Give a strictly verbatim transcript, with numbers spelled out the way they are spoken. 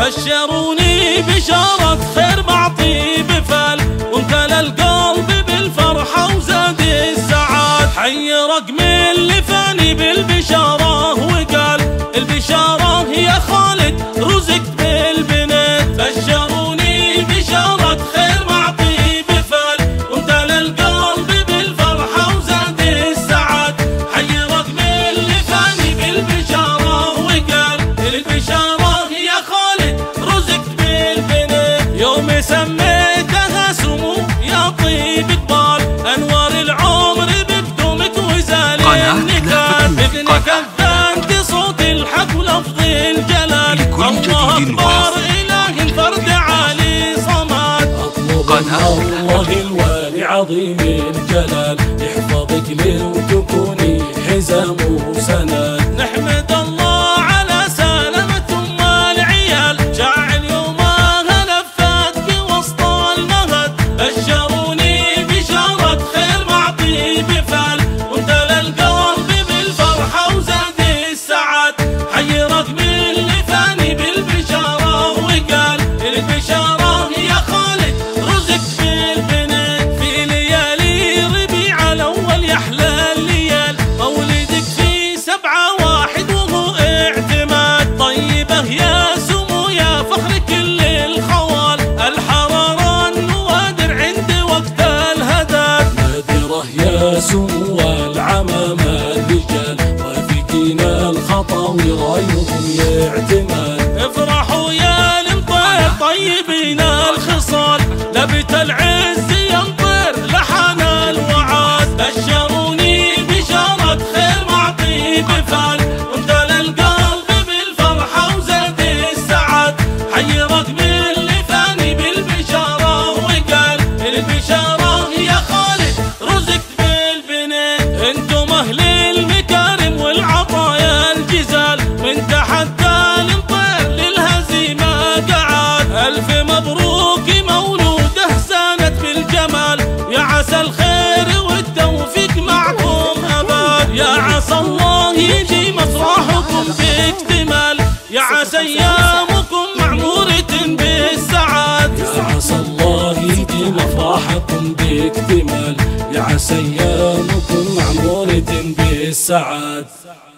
بشروني بشارة خير بعطي بفل، وامتلى القلب بالفرحة وزاد السعاد. حي رقم اللي فاني بالبشارة وقال البشارة يا خالد رزقت بالبنت. بشروني بشارة خير بعطي بفل، وامتلى القلب بالفرحة وزاد السعاد. حي رقم اللي فاني بالبشارة وقال البشارة يا خالد رزقت بالبنت. يوم سميتها سمو يا طيب اقبال، انوار العمر بقدومك وزال النكال. ابنك اذنت صوت الحق ولفظ الجلال، الله اكبر اله الفرد عالي صمد. اطلب الله الوالي عظيم الجلال يحفظك لي وتكوني حزام وسند. نحمد الله على سلامة ام العيال، جاعل يومها لفت بوسط المهد. بشروني بشارة خير معطي بفل، وامتلى القلب بالفرحة وزاد السعد. حي رقم اللي فاني بالبشارة وقال البشارة يا خالد رزقت بالبنت. في ليالي ربيع الاول يحلى الليال، مولدك في سبعة واحد وهو اعتماد. طيبة يا سمو يا فخر كل الخوال، الحرارة النوادر عند وقت الهداد. نادرة يا سمو العمام الرجال، وافقين الخطا ورايهم يعتمد. افرحوا يا المطير طيبين الخصال، لبت العز ينطر لحن الوعاد. بشروني بشارة خير معطي بفال، وامتلى القلب بالفرحة وزاد السعد. حي رقم اللي فاني بالبشارة وقال البشارة يا خالد رزقت بالبنت. انتم اهل المكارم والعطايا الجزال، من تحدى المطير للهزيمة قعد. الف مبروك مولوده سانت بالجمال، يا عسى الخير والتوفيق معكم ابد. يا عسى الله يجي مفرحكم باكتمال، يا عسى ايامكم معمورة بالسعاد. يا عسى الله يجي مفرحكم باكتمال، يا عسى ايامكم معمورة بالسعاد.